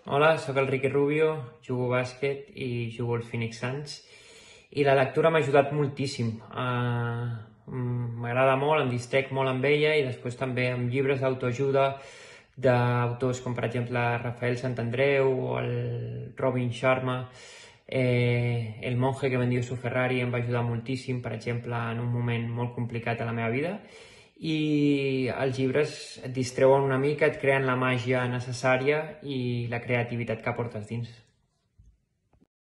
Hola, sóc el Ricky Rubio, jugo a bàsquet i jugo als Phoenix Suns. I la lectura m'ha ajudat moltíssim. M'agrada molt, em distrec molt amb ella i després també amb llibres d'autoajuda d'autors com per exemple Rafael Santandreu o el Robin Sharma. El monje que vendió su Ferrari em va ajudar moltíssim, per exemple, en un moment molt complicat a la meva vida. I els llibres et distreuen una mica, et creen la màgia necessària i la creativitat que portes dins.